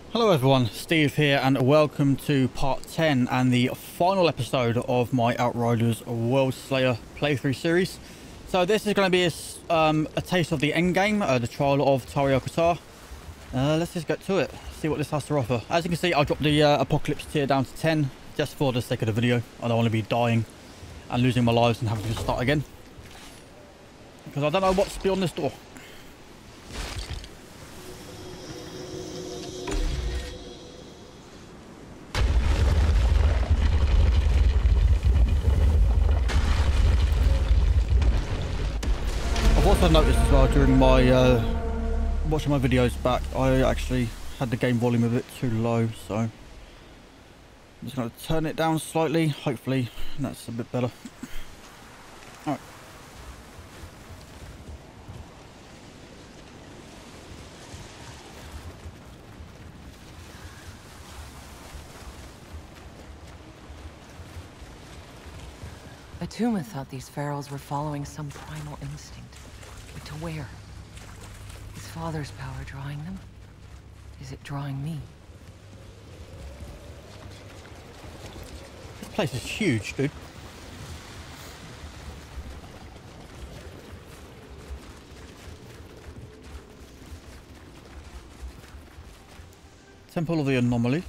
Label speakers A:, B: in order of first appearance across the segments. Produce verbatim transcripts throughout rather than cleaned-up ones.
A: Hello everyone, Steve here and welcome to part ten and the final episode of my Outriders Worldslayer playthrough series. So this is going to be a, um, a taste of the endgame, uh, the trial of Tari Al-Qatar. Uh, let's just get to it, see what this has to offer. As you can see, I dropped the uh, Apocalypse tier down to ten just for the sake of the video. I don't want to be dying and losing my lives and having to start again, because I don't know what's beyond this door. I've also noticed as well during my uh, watching my videos back, I actually had the game volume a bit too low, so I'm just going to turn it down slightly. Hopefully that's a bit better. Alright.
B: Atuma thought these pharaohs were following some primal instinct. But to where? Is father's power drawing them? Is it drawing me?
A: This place is huge, dude. Temple of the Anomaly.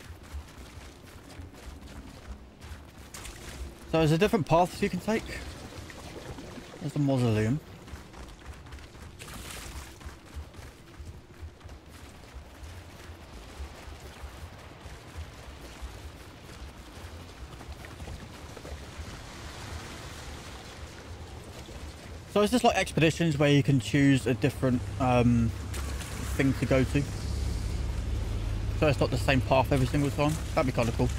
A: So there's a different paths you can take. There's the mausoleum. So is this like expeditions where you can choose a different um, thing to go to? So it's not the same path every single time? That'd be kind of cool.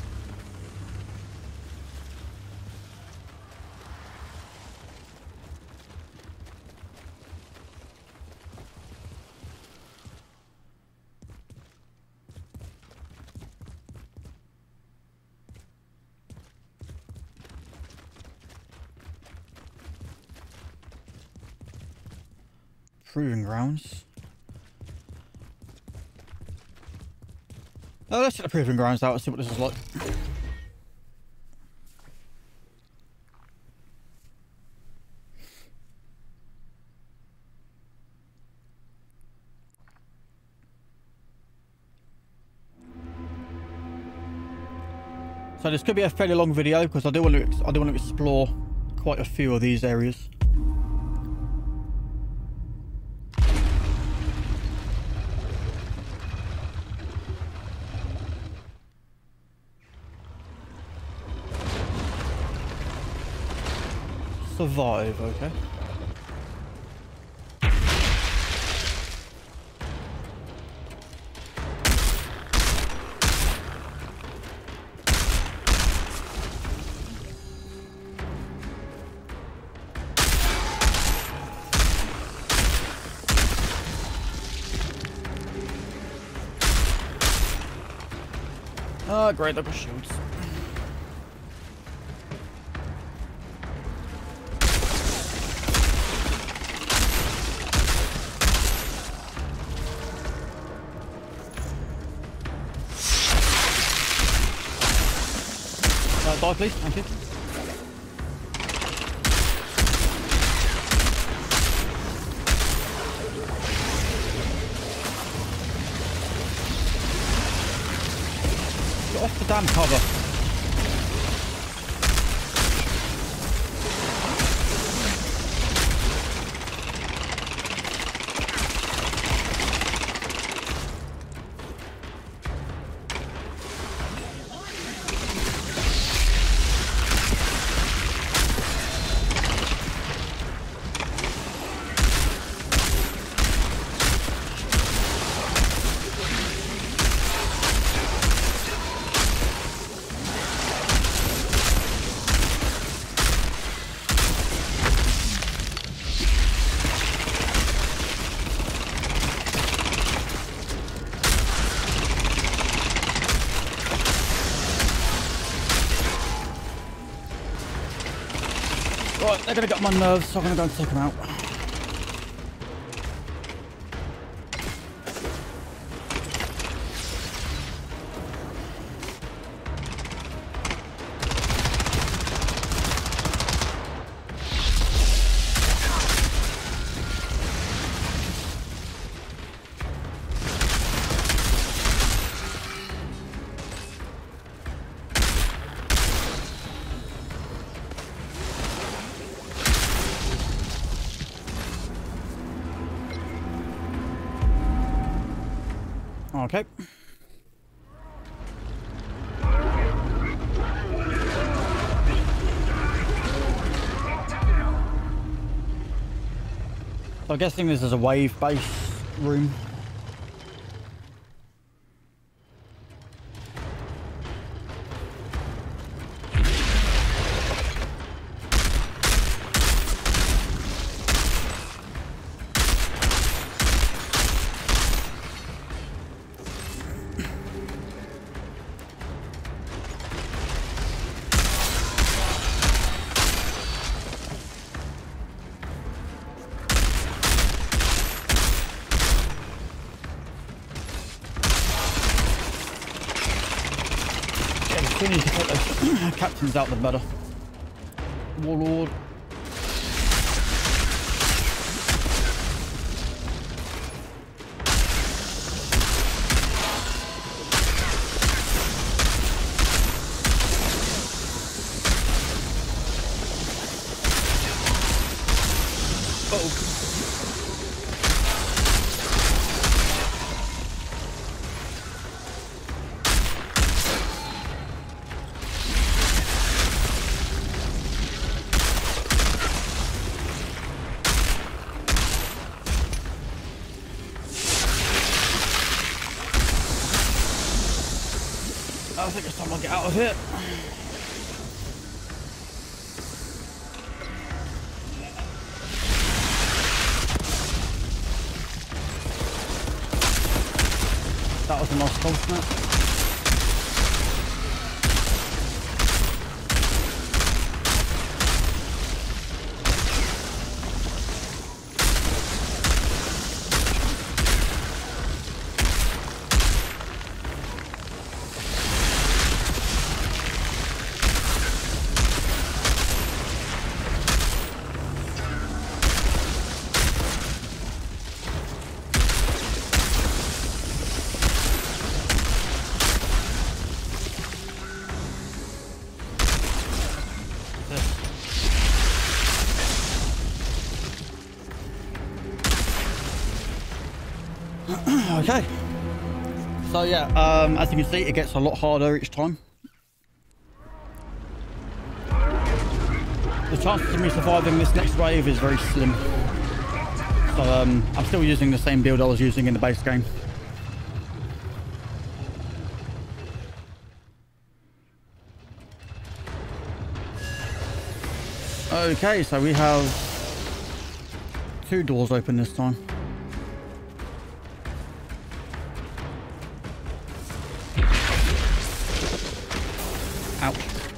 A: Proving grounds. Oh, let's check the proving grounds out and see what this is like. So this could be a fairly long video because I do want to I do want to explore quite a few of these areas. Survive, okay. Ah, great, they've got shields. Die, please. Thank you. Get off the damn cover. Right, they're gonna get my nerves, so I'm gonna go and take them out. Okay. So I'm guessing this is a wave-based room. The sooner you can take those captains out, the better. Warlord. Uh-oh. I think it's time I get out of here. That was a nice call, wasn't it? Okay, so yeah, um, as you can see, it gets a lot harder each time. The chances of me surviving this next wave is very slim. So um, I'm still using the same build I was using in the base game. Okay, so we have two doors open this time. Ouch.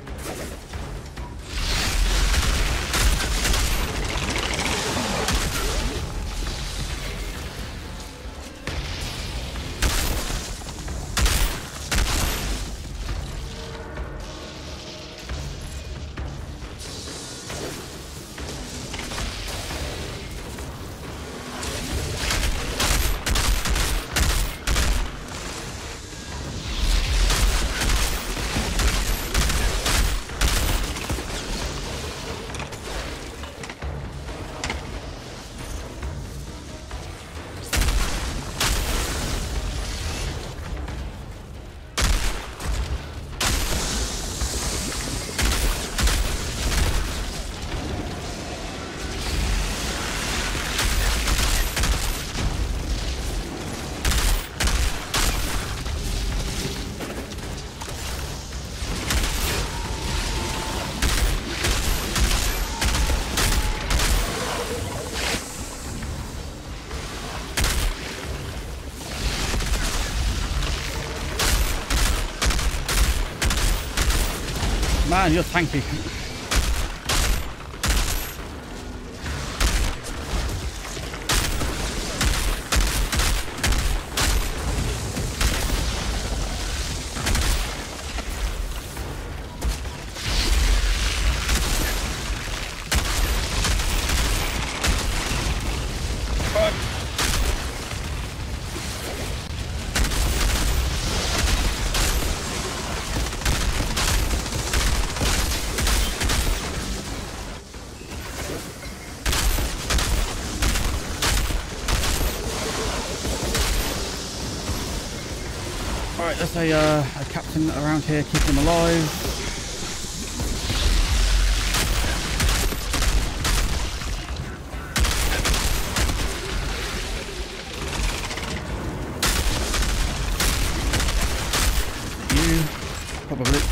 A: Man, you're tanky. Alright, there's a, uh, a captain around here keeping them alive. You, probably.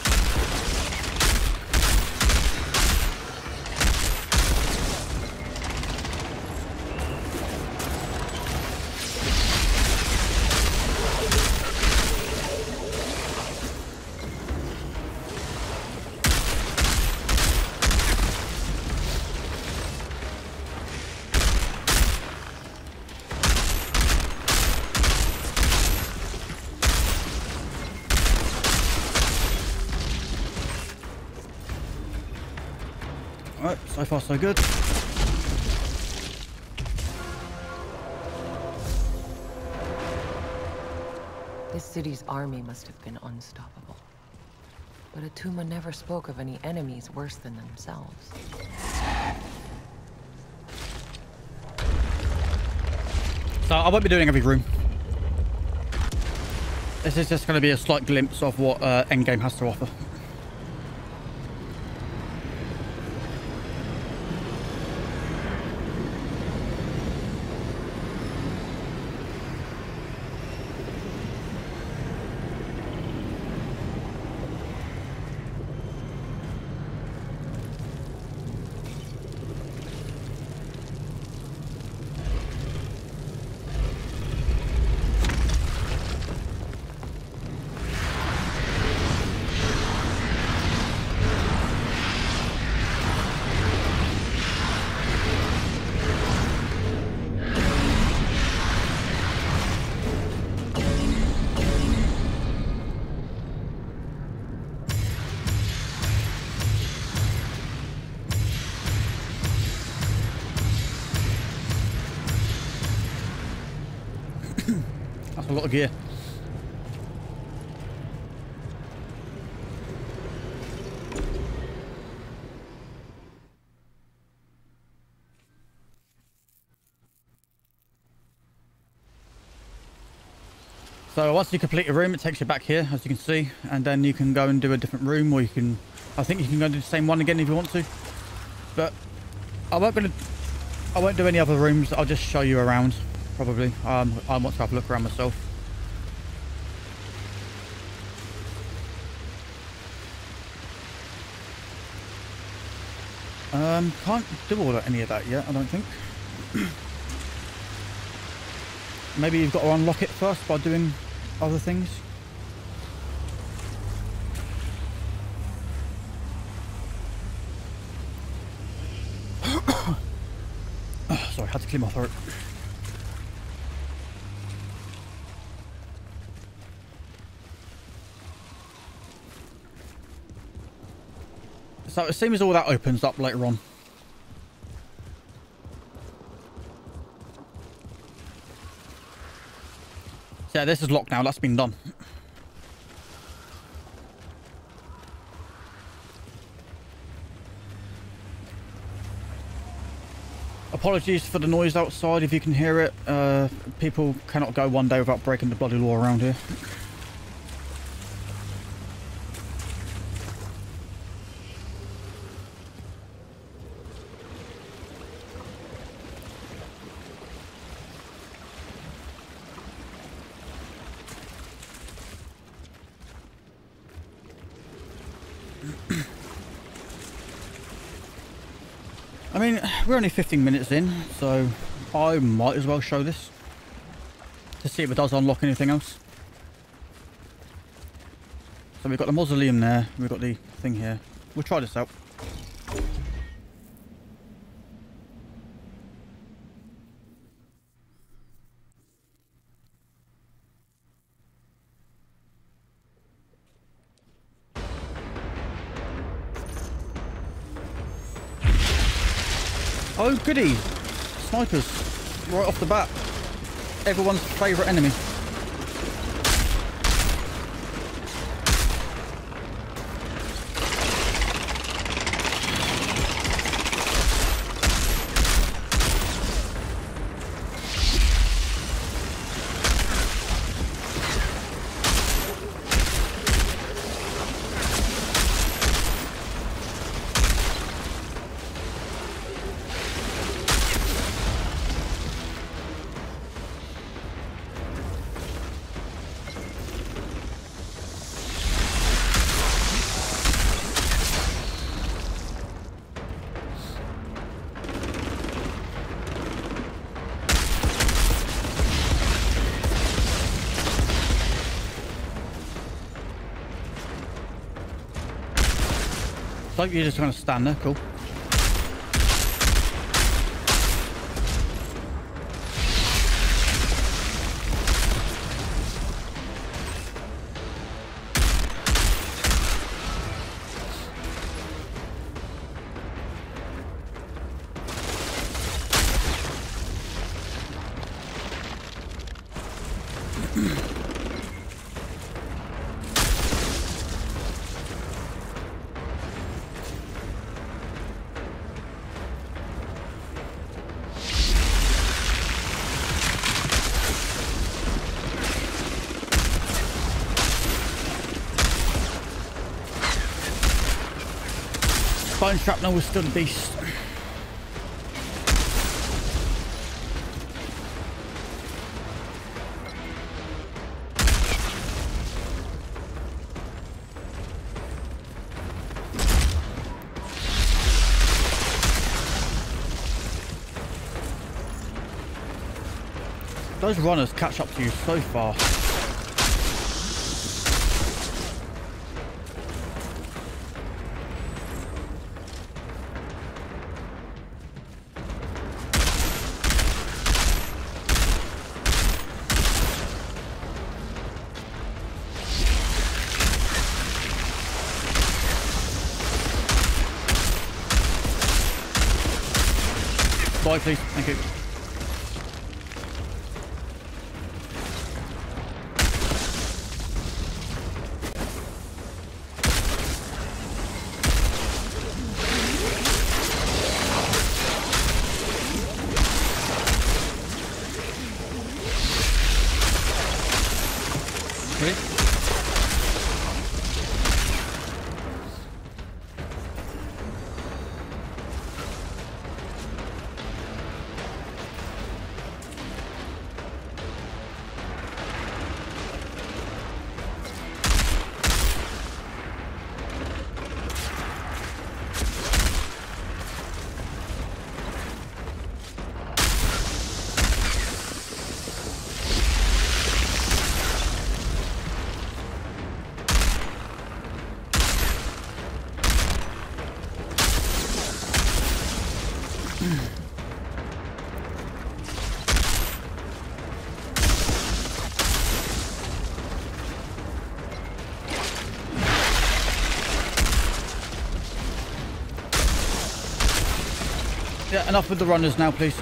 A: Alright, so far so good.
B: This city's army must have been unstoppable. But Attuma never spoke of any enemies worse than themselves.
A: So I won't be doing every room. This is just going to be a slight glimpse of what uh, Endgame has to offer. That's a lot of gear. So once you complete a room, it takes you back here, as you can see, and then you can go and do a different room, or you can, I think you can go and do the same one again if you want to. But I won't gonna, I won't do any other rooms. I'll just show you around, probably. Um, I want to have a look around myself. Um, can't do all that, any of that yet, I don't think. Maybe you've got to unlock it first by doing other things. Oh, sorry, I had to clear my throat. So it seems all that opens up later on. So yeah, this is locked now. That's been done. Apologies for the noise outside if you can hear it. Uh, people cannot go one day without breaking the bloody law around here. I mean, we're only fifteen minutes in, so I might as well show this to see if it does unlock anything else. So we've got the mausoleum there, we've got the thing here. We'll try this out. Oh goody! Snipers, right off the bat. Everyone's favourite enemy. So you're just going to stand there. Cool. Bone shrapnel was still a beast. Those runners catch up to you so fast. Bye, please. Thank you. Ready? Yeah, enough with the runners now, please.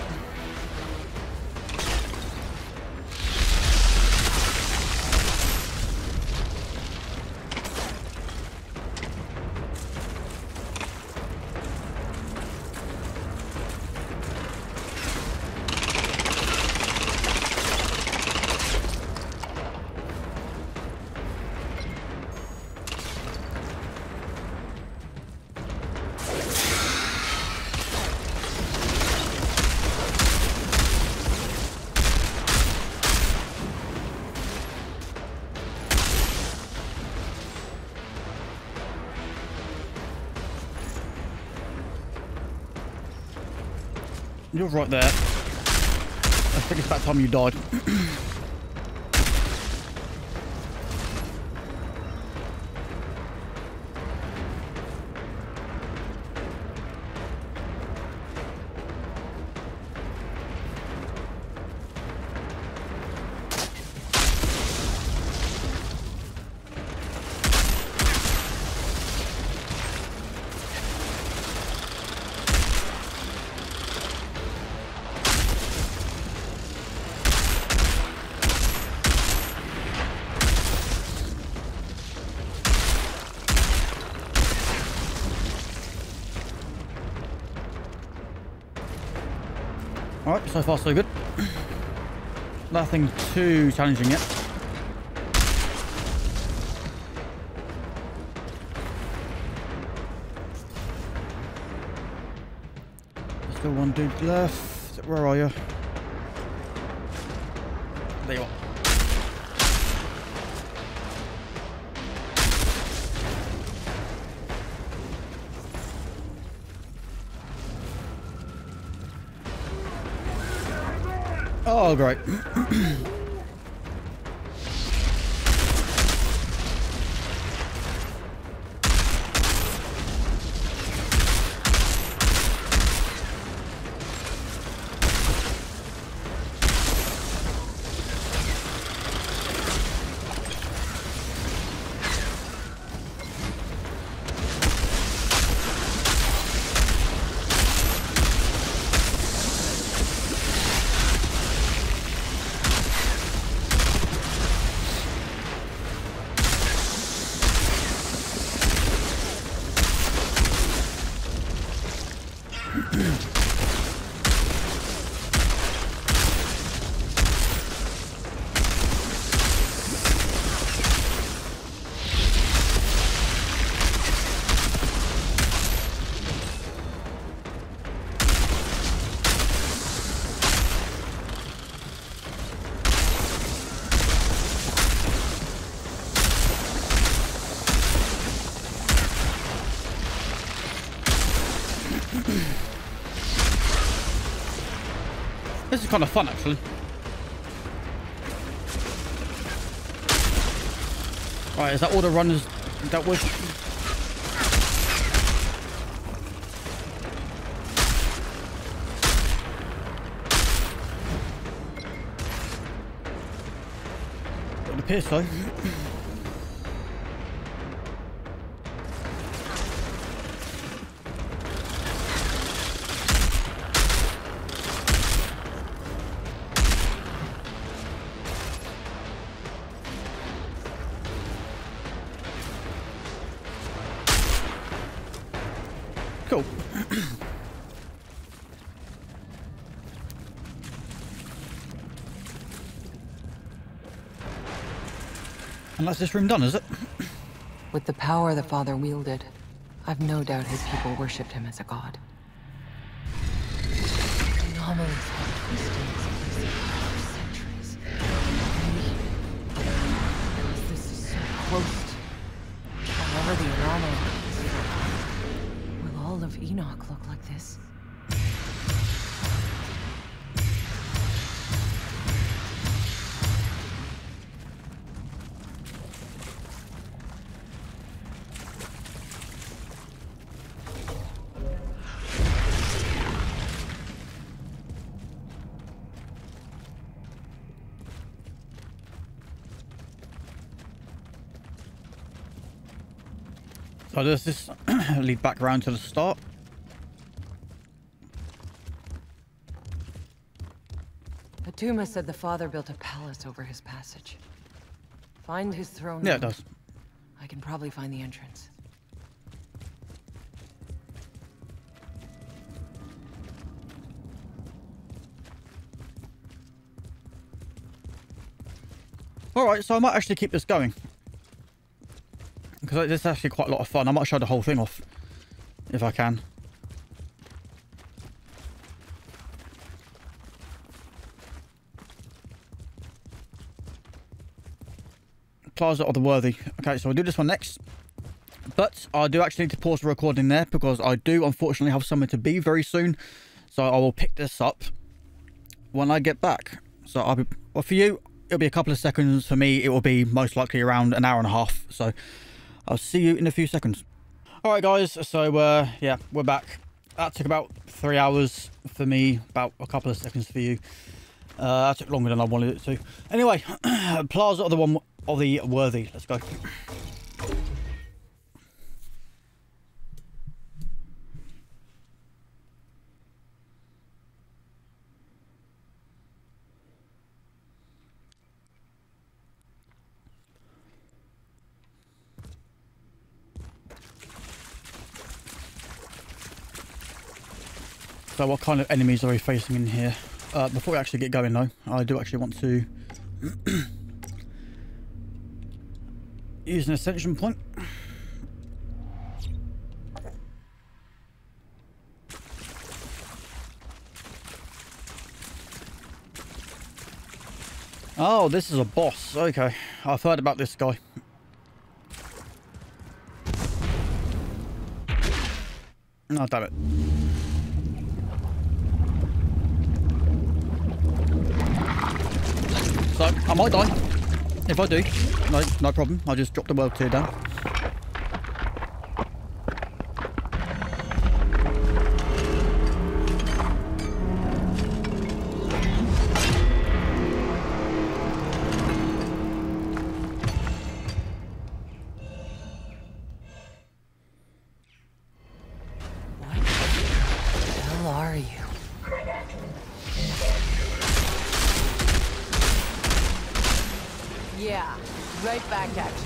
A: You're right there. I think it's about time you died. Alright, so far so good. Nothing too challenging yet. Still one dude left. Where are you? There you are. Oh, great. kind of fun, actually. Right, is that all the runners dealt with? It appears so. Cool. And that's this room done, is it?
B: With the power the father wielded, I've no doubt his people worshipped him as a god. Anomalies have twisted this place for centuries. Because this is so close to whatever the anomaly is. Will all of Enoch look like this?
A: So does this lead back around to the start?
B: Atuma said the father built a palace over his passage. Find his throne.
A: Yeah, it does.
B: I can probably find the entrance.
A: Alright, so I might actually keep this going. Because this is actually quite a lot of fun. I might show the whole thing off. If I can. Plaza of the Worthy. Okay, so we'll do this one next. But I do actually need to pause the recording there. Because I do unfortunately have somewhere to be very soon. So I will pick this up when I get back. So I'll be... Well, for you, it'll be a couple of seconds. For me, it will be most likely around an hour and a half. So... I'll see you in a few seconds. Alright guys, so uh, yeah, we're back. That took about three hours for me, about a couple of seconds for you. Uh, that took longer than I wanted it to. Anyway, Plaza of the one of the Worthy. Let's go. So what kind of enemies are we facing in here? Uh, before we actually get going though, I do actually want to use an ascension point. Oh, this is a boss. Okay, I've heard about this guy. Oh, damn it. So, I might die. If I do, no, no problem. I'll just drop the world tier down.
B: What the hell are you? Yeah, right back at you.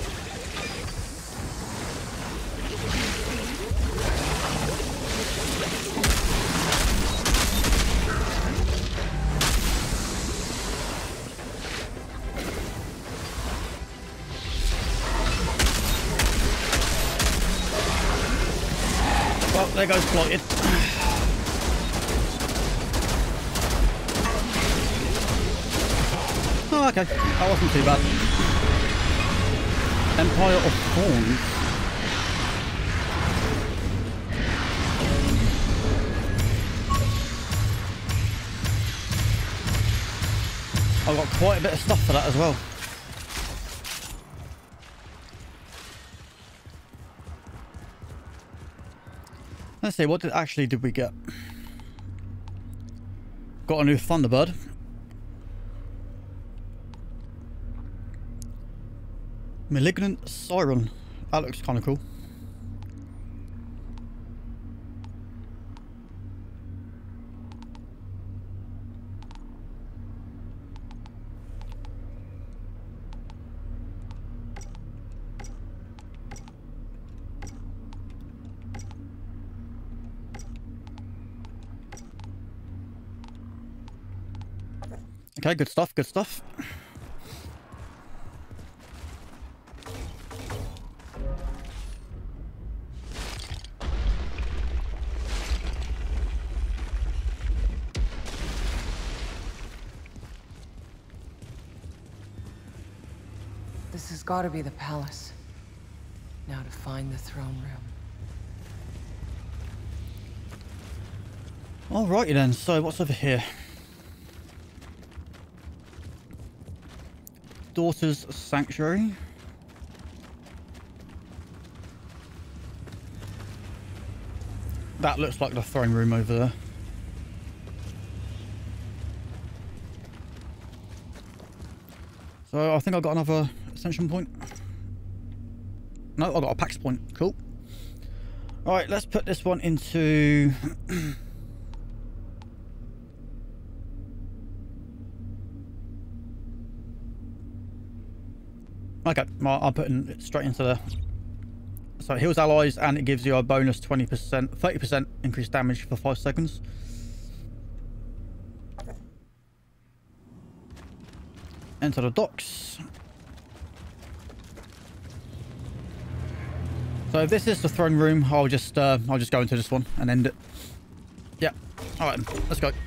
A: Well, there goes Blighted. Oh, okay. That wasn't too bad. Empire of Thorns. I've got quite a bit of stuff for that as well. Let's see, what did actually did we get? Got a new Thunderbird. Malignant Siren. That looks kind of cool. Okay, good stuff, good stuff.
B: This has got to be the palace. Now to find the throne room.
A: Alrighty then, so what's over here? Daughter's Sanctuary. That looks like the throne room over there. So I think I got another ascension point. No, I got a Pax point. Cool. Alright, let's put this one into... Okay, well, I'm putting it straight into there. So it heals allies and it gives you a bonus twenty percent, thirty percent increased damage for five seconds. Enter the docks. So if this is the throne room, I'll just uh, I'll just go into this one and end it. Yeah. All right, let's go.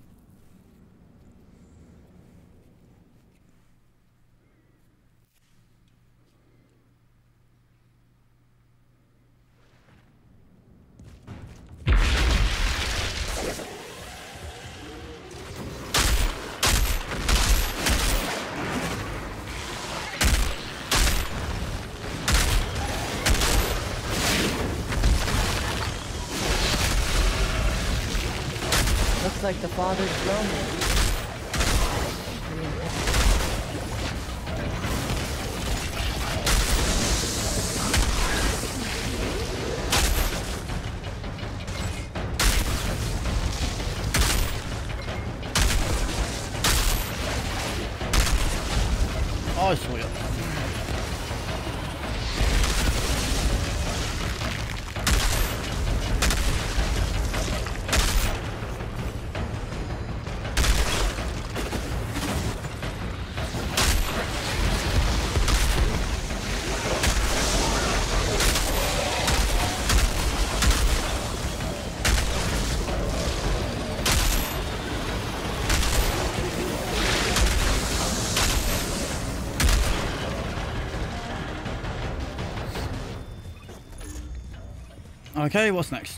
B: Looks like the father's throne room.
A: Oh, I saw you. Okay, what's next?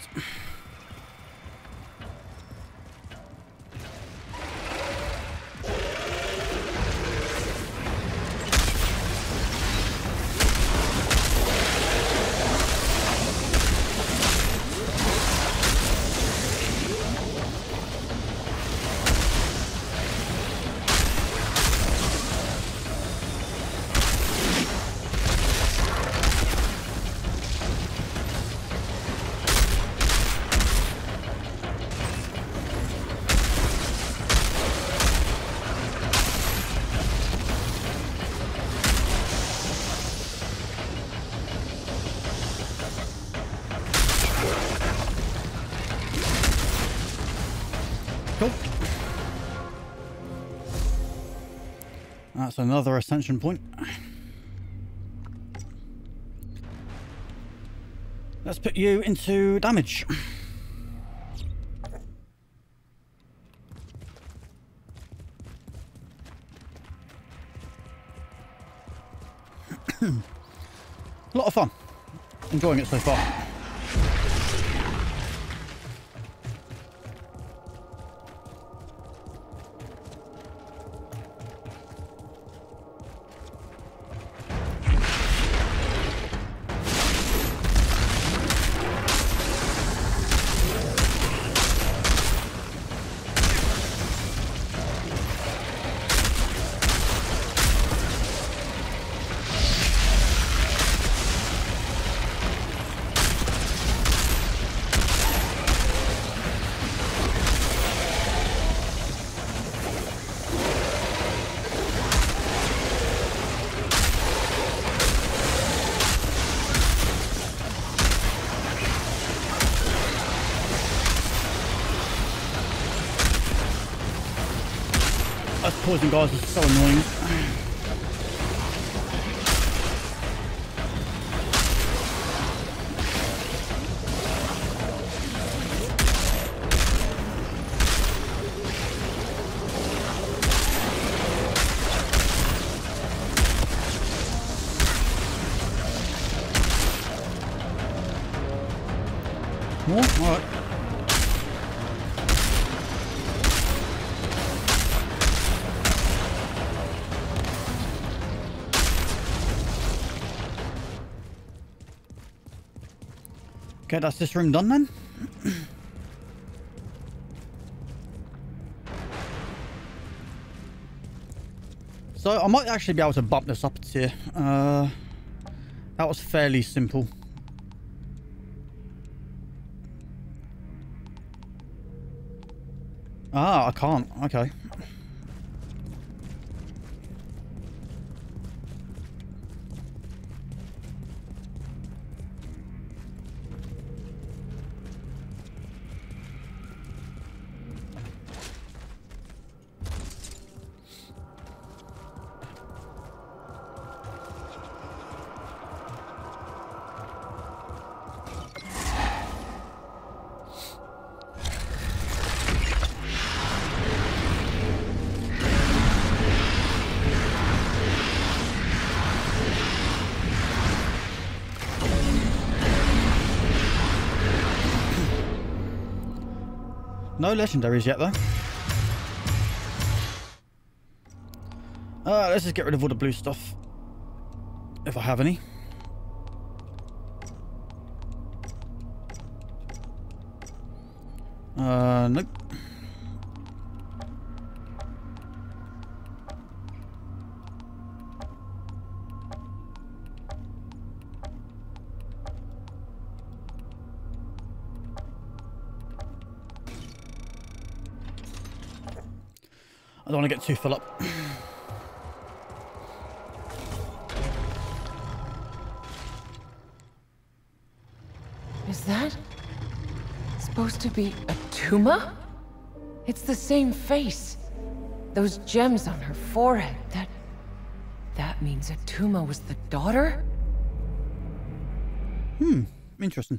A: Cool. That's another ascension point. Let's put you into damage. A lot of fun. Enjoying it so far. poison guys are so annoying. More? Alright. Okay, that's this room done then. So I might actually be able to bump this up a tier. Uh, that was fairly simple. Ah, I can't. Okay. No legendaries yet, though. Uh, let's just get rid of all the blue stuff. If I have any. Uh, nope. I don't want to get too full up.
B: Is that supposed to be a Tuma? It's the same face. Those gems on her forehead. That... That means Atuma was the daughter?
A: Hmm. Interesting.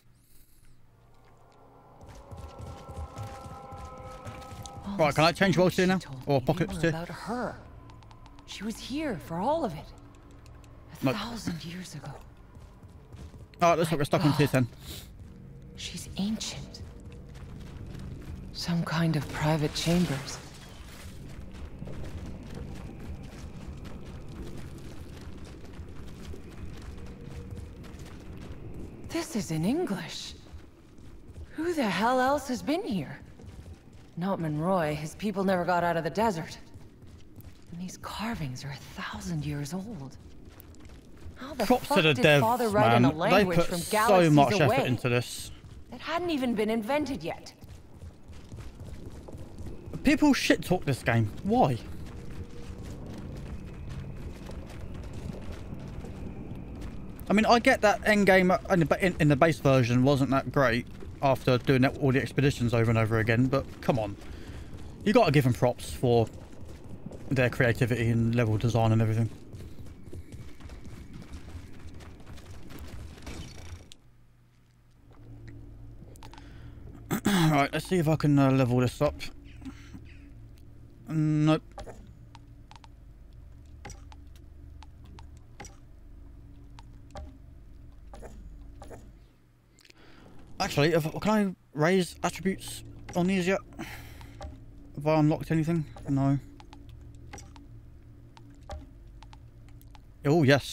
A: Right, can I change roles here now? Or Apocalypse here?
B: About her. She was here for all of it. A
A: Nope.
B: thousand years ago.
A: Alright, looks like we're stuck on tier ten.
B: She's ancient. Some kind of private chambers. This is in English. Who the hell else has been here? Not Monroy. His people never got out of the desert. And these carvings are a thousand years old. How the
A: Props
B: fuck
A: to the
B: did
A: devs,
B: Father write in a
A: man. They
B: language
A: put
B: from
A: so
B: galaxies
A: much
B: away
A: effort into this.
B: that hadn't even been invented yet?
A: People shit talk this game. Why? I mean, I get that endgame in the, in, in the base version wasn't that great after doing that, all the expeditions over and over again, but come on. You got to give them props for their creativity and level design and everything. Right, let's see if I can uh, level this up. Nope. Actually, if, can I raise attributes on these yet? Have I unlocked anything? No. Oh, yes.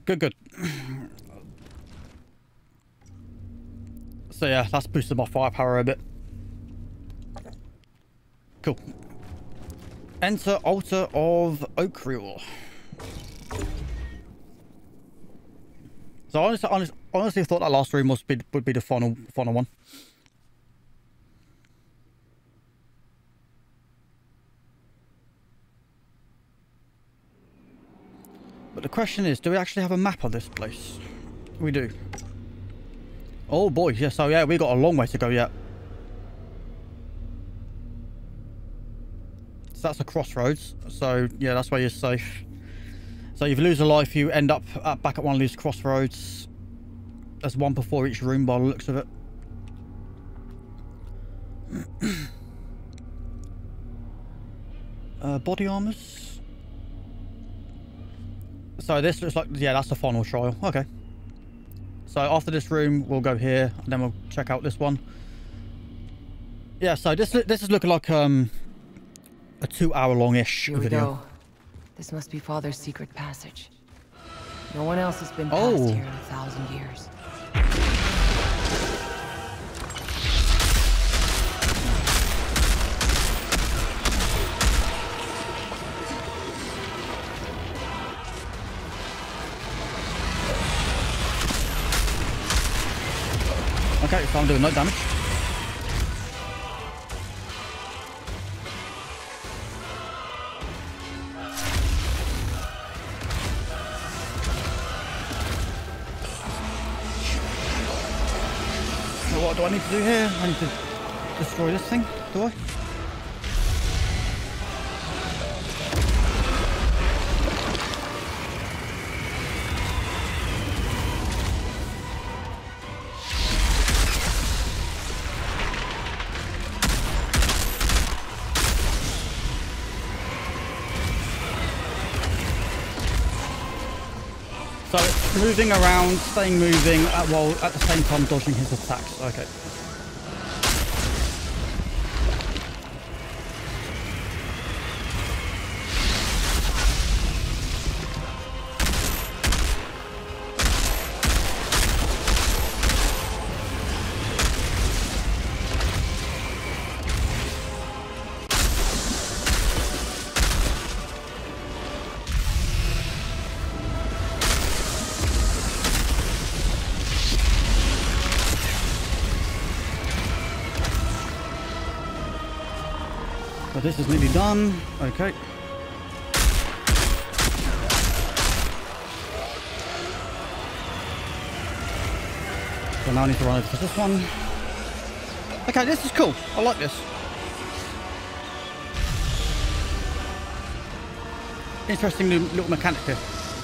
A: Good, good. So yeah, that's boosted my firepower a bit. Cool. Enter Altar of Oakriel. So I honestly, honestly, honestly thought that last room must be would be the final final one. But the question is, do we actually have a map of this place? We do. Oh boy, yeah, so yeah, we got a long way to go yet. So that's a crossroads. So yeah, that's where you're safe. So if you lose a life, you end up at, back at one of these crossroads. There's one before each room by the looks of it. uh, body armors. So this looks like, yeah, that's the final trial. Okay. So after this room, we'll go here, and then we'll check out this one. Yeah, so this this is looking like um a two-hour-long-ish video.
B: Here we go. This must be Father's secret passage. No one else has been past
A: Oh.
B: here in a thousand years.
A: Okay, so I'm doing no damage. So what do I need to do here? I need to destroy this thing, do I? So it's moving around, staying moving, at, while at the same time dodging his attacks. Okay. So this is nearly done. Okay. So now I need to run over to this one. Okay, this is cool. I like this. Interesting new little mechanic here.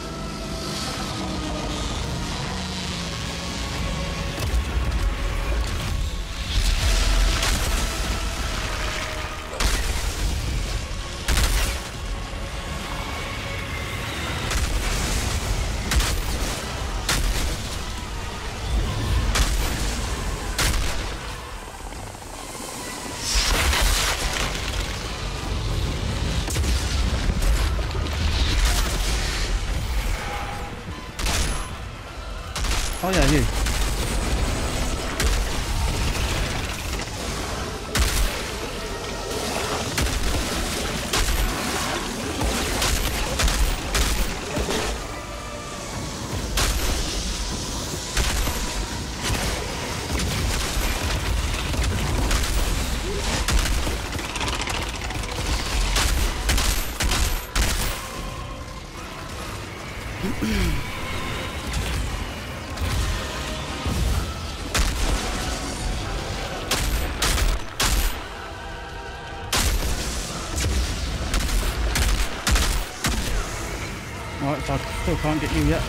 A: Oh yeah, you. Alright, so I still can't get you yet.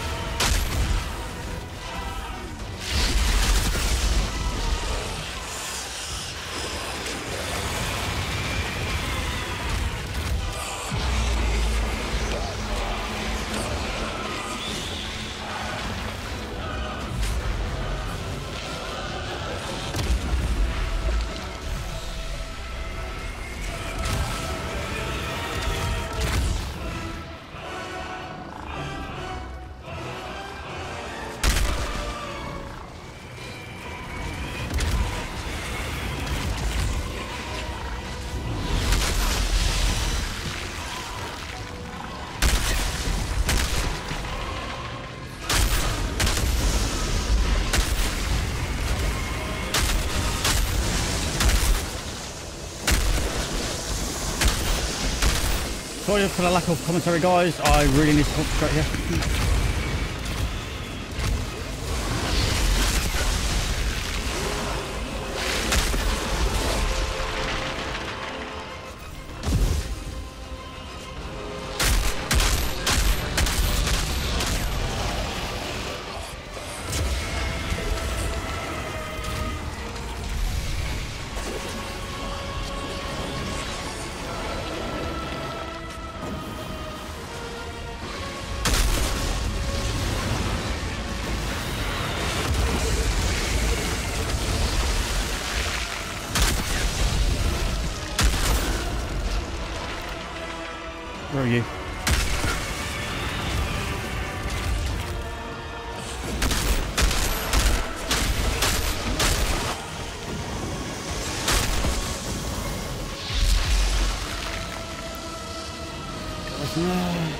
A: Sorry for the lack of commentary, guys. I really need to concentrate here. Where are you? No.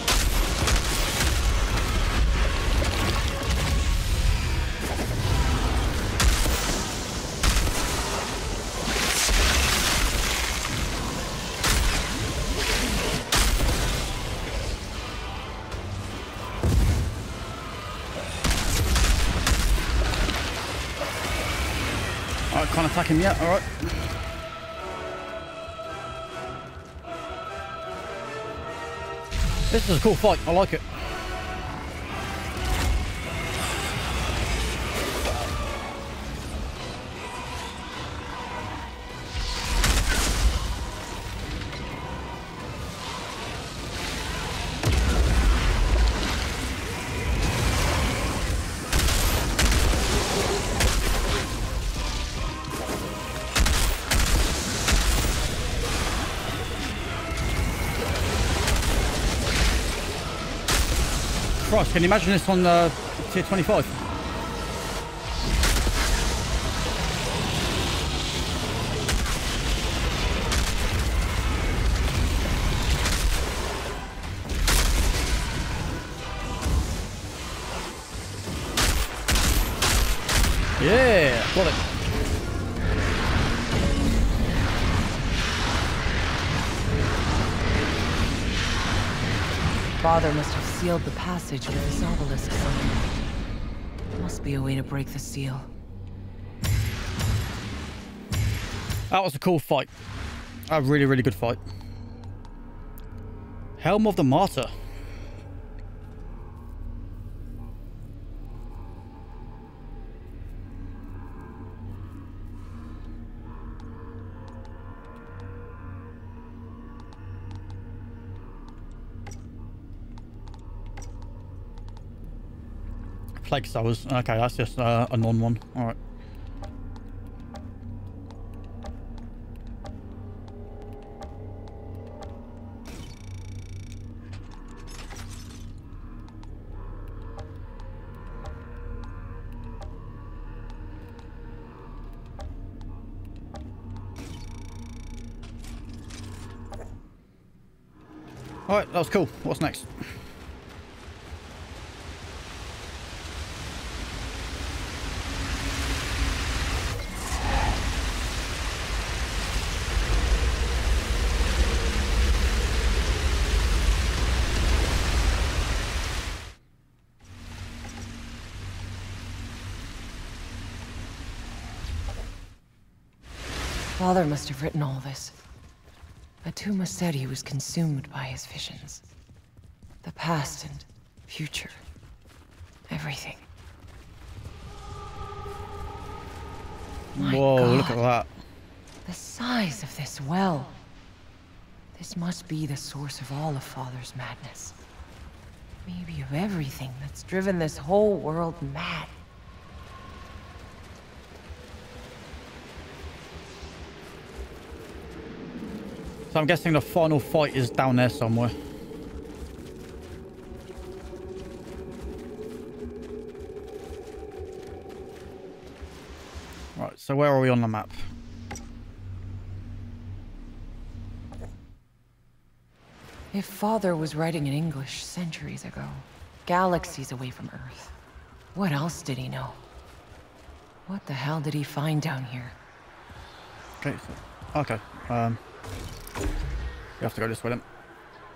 A: Alright, can't attack him yet, alright. This is a cool fight, I like it. Christ, can you imagine this on uh, tier twenty-five? Yeah, got it.
B: Father must have sealed the passage with this obelisk somewhere. There must be a way to break the seal.
A: That was a cool fight. A really, really good fight. Helm of the Martyr. Plague Sowers. Okay, that's just uh, a non one. Alright. Alright, that was cool. What's next?
B: Father must have written all this. Atuma said he was consumed by his visions. The past and future. Everything. My
A: Whoa,
B: God.
A: look at that.
B: The size of this well. This must be the source of all of Father's madness. Maybe of everything that's driven this whole world mad.
A: So I'm guessing the final fight is down there somewhere. Right, so where are we on the map?
B: If Father was writing in English centuries ago, galaxies away from Earth, what else did he know? What the hell did he find down here?
A: Okay, so, okay. Um, you have to go this way then.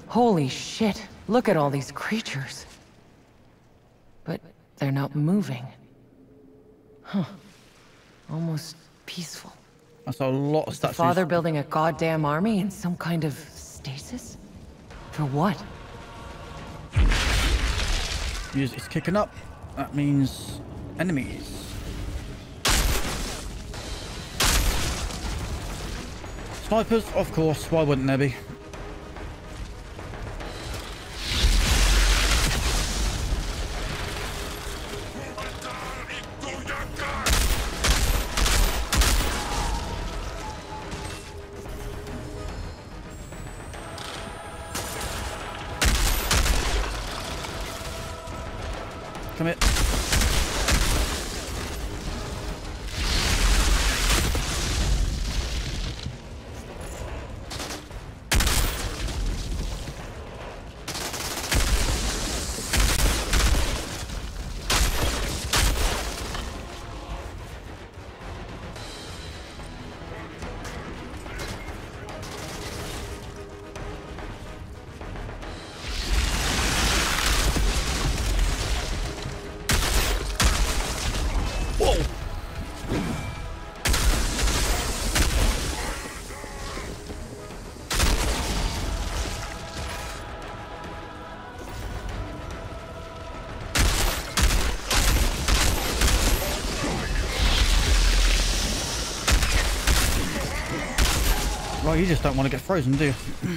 B: Holy shit, look at all these creatures. But they're not moving. Huh. Almost peaceful.
A: That's a lot of
B: Is the
A: statues.
B: father building a goddamn army in some kind of stasis? For what?
A: Music's kicking up. That means enemies. Snipers, of course. Why wouldn't there be? Come here. Well, you just don't want to get frozen, do you?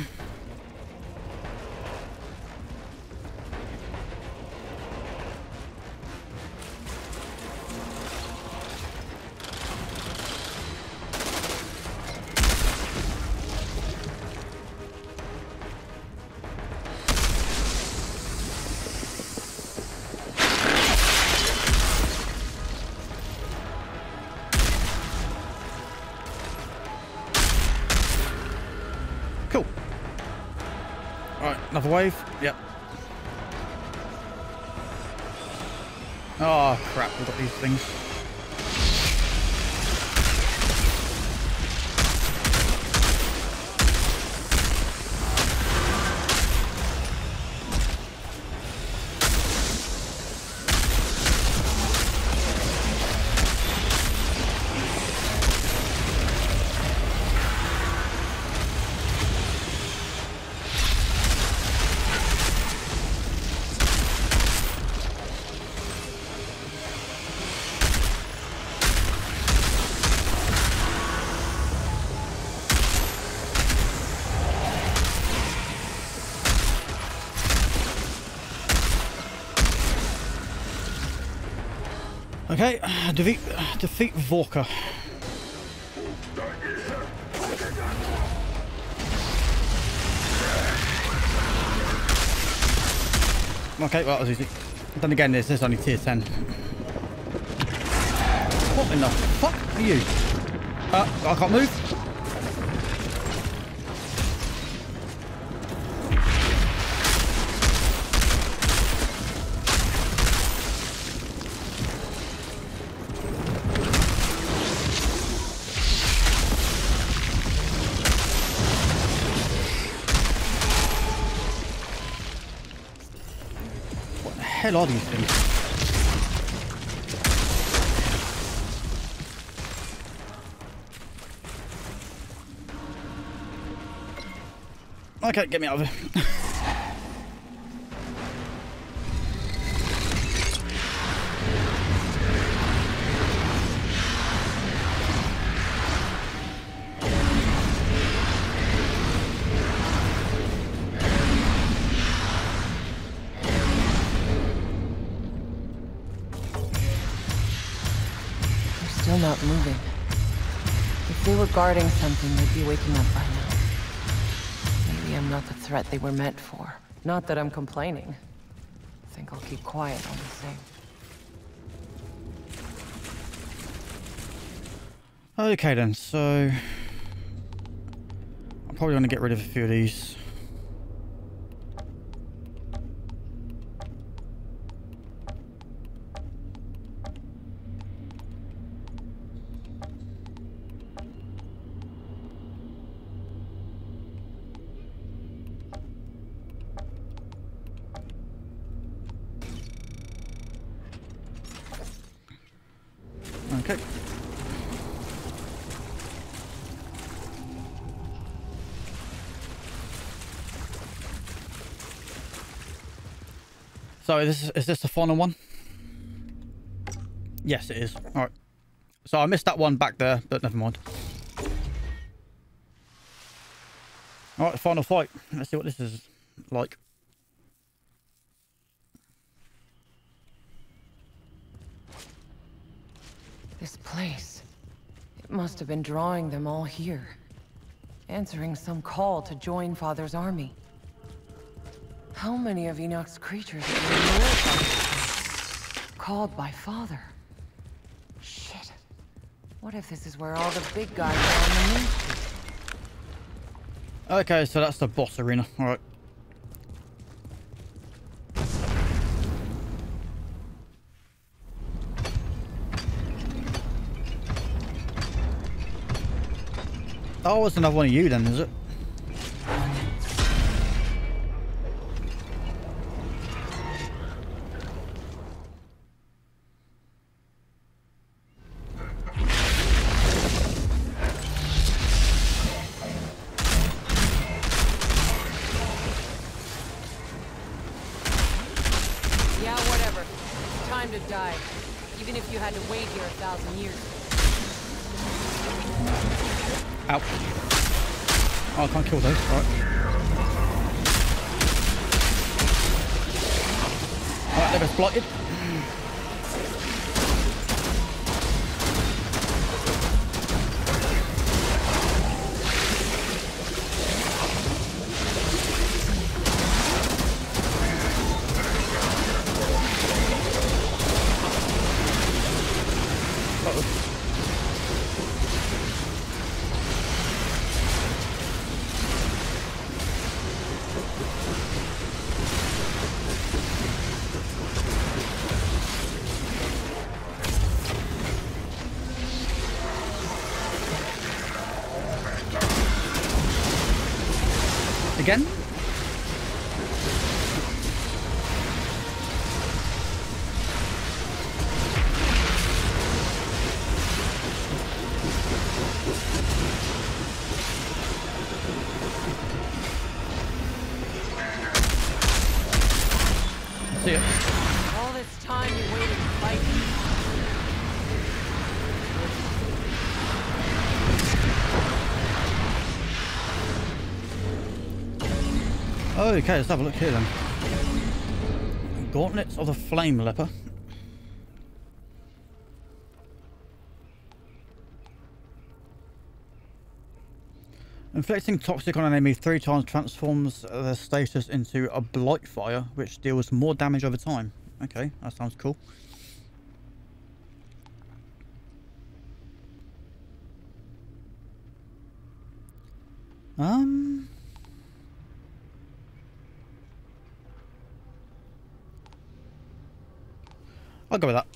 A: Cool. Alright, another wave. Yep. Oh crap, we've got these things. Okay, defeat, defeat Vorka. Okay, well, that was easy. Then again, this is only tier ten. What in the fuck are you? Uh, I can't move. What the hell are these things? Okay, get me out of here.
B: Still not moving. If they were guarding something, they'd be waking up by now. Maybe I'm not the threat they were meant for. Not that I'm complaining. I think I'll keep quiet all the same.
A: Okay then, so I'm probably going to get rid of a few of these. Okay. So is this, is this the final one? Yes, it is. All right. So I missed that one back there, but never mind. All right, final fight. Let's see what this is like.
B: This place. It must have been drawing them all here. Answering some call to join Father's army. How many of Enoch's creatures have been lured by this place? Called by Father? Shit. What if this is where all the big guys are on the main street?
A: Okay, so that's the boss arena. All right. Oh, it's another one of you then, is it?
B: Yeah, whatever. It's time to die. Even if you had to wait here a thousand years.
A: Ouch. Oh, I can't kill those. All right. All right, they've exploited. Again? See it.
B: All this time you waited to fight.
A: Okay, let's have a look here then. Gauntlets of the Flame Leper. Inflicting toxic on an enemy three times transforms their status into a blight fire, which deals more damage over time. Okay, that sounds cool. Um... I'll go with that.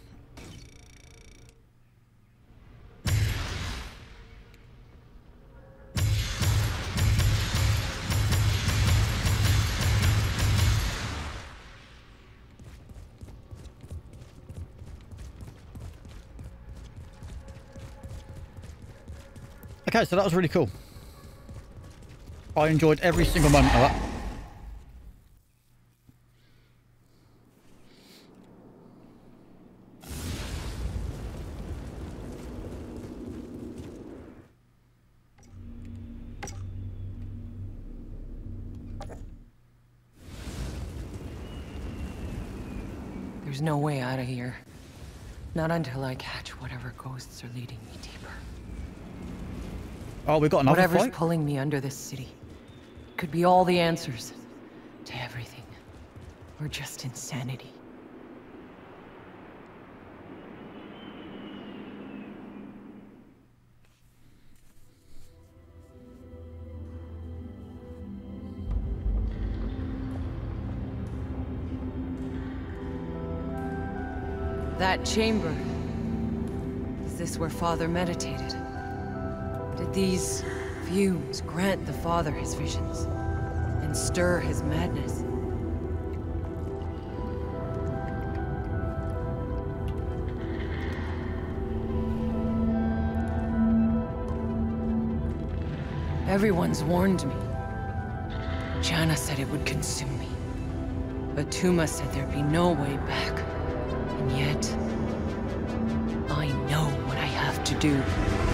A: Okay, so that was really cool. I enjoyed every single moment of that.
B: There's no way out of here. Not until I catch whatever ghosts are leading me deeper.
A: Oh, we got another
B: Whatever's
A: fight?
B: pulling me under this city. Could be all the answers to everything. Or just insanity. That chamber. Is this where Father meditated? Did these fumes grant the Father his visions and stir his madness? Everyone's warned me. Janna said it would consume me. But Tuma said there'd be no way back. And yet, I know what I have to do.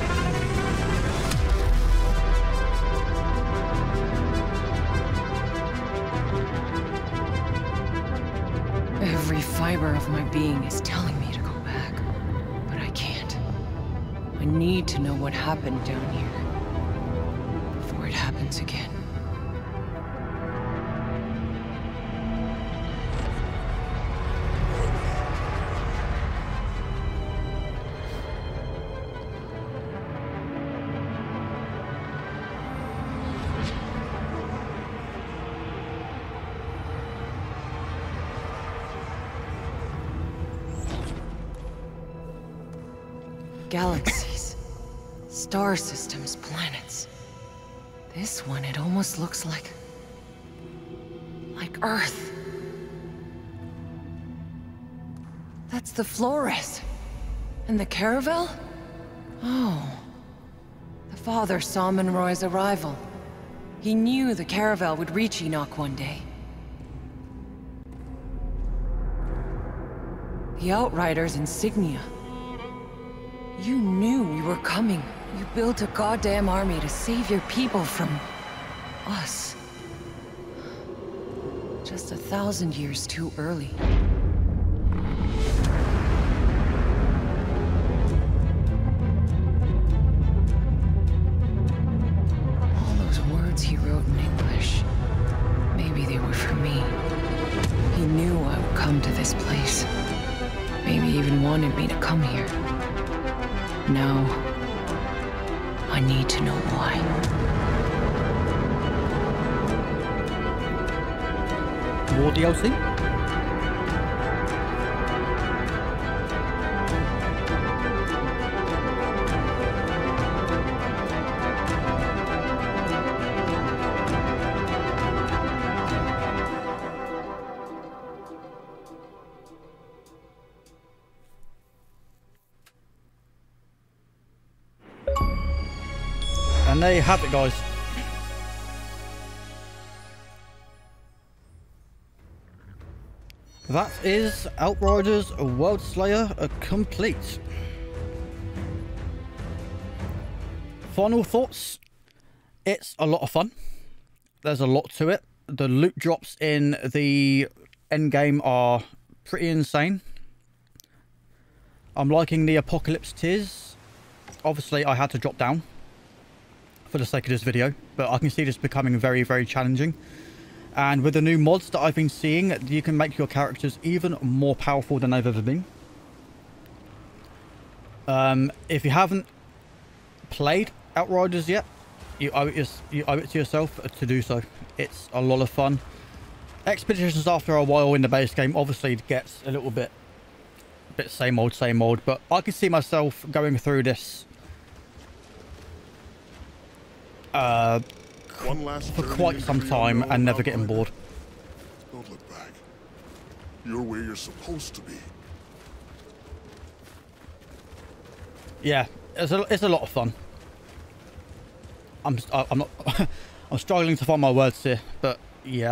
B: Every fiber of my being is telling me to go back. But I can't. I need to know what happened down here before it happens again. Galaxies, star systems, planets. This one, it almost looks like... like Earth. That's the Flores. And the Caravel? Oh. The father saw Monroy's arrival. He knew the Caravel would reach Enoch one day. The Outrider's insignia. You knew we were coming. You built a goddamn army to save your people from... us. Just a thousand years too early. All those words he wrote in English, maybe they were for me. He knew I would come to this place. Maybe even wanted me to come here. Now, I need to know why.
A: More D L C? And there you have it, guys. That is Outriders World Slayer complete. Final thoughts? It's a lot of fun. There's a lot to it. The loot drops in the endgame are pretty insane. I'm liking the Apocalypse Tears. Obviously, I had to drop down for the sake of this video, but I can see this becoming very, very challenging. And with the new mods that I've been seeing, you can make your characters even more powerful than they've ever been. Um, if you haven't played Outriders yet, you owe, it, you owe it to yourself to do so. It's a lot of fun. Expeditions after a while in the base game obviously gets a little bit, bit same old, same old, but I can see myself going through this Uh, One last for quite some time and never getting bored.
C: Don't look back. You're where you're supposed to be.
A: Yeah, it's a, it's a lot of fun. I'm I'm not I'm struggling to find my words here, but yeah,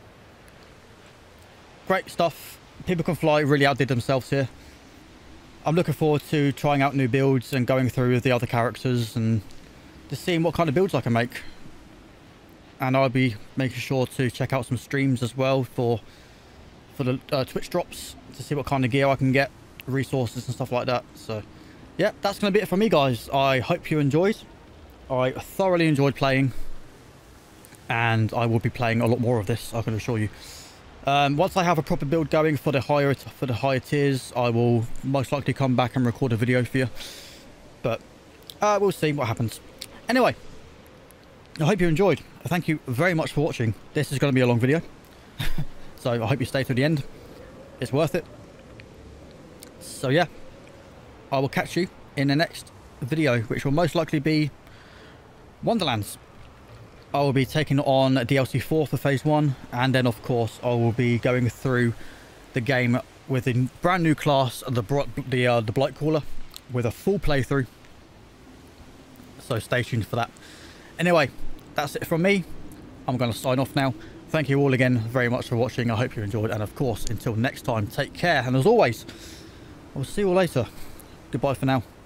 A: great stuff. People Can Fly really outdid themselves here. I'm looking forward to trying out new builds and going through with the other characters and just seeing what kind of builds I can make. And I'll be making sure to check out some streams as well for for the uh, Twitch drops to see what kind of gear I can get, resources and stuff like that. So yeah, that's going to be it for me, guys. I hope you enjoyed. I thoroughly enjoyed playing, and I will be playing a lot more of this, I can assure you. Um, once I have a proper build going for the higher for the higher tiers, I will most likely come back and record a video for you. But uh, we'll see what happens. Anyway, I hope you enjoyed. Thank you very much for watching. This is going to be a long video. So I hope you stay to the end. It's worth it. So yeah, I will catch you in the next video, which will most likely be Wonderlands. I will be taking on D L C four for phase one, and then of course I will be going through the game with a brand new class, the the uh, the Blightcaller, with a full playthrough. So stay tuned for that. Anyway, that's it from me. I'm going to sign off now. Thank you all again very much for watching. I hope you enjoyed, and of course, until next time, take care. And as always, I will see you all later. Goodbye for now.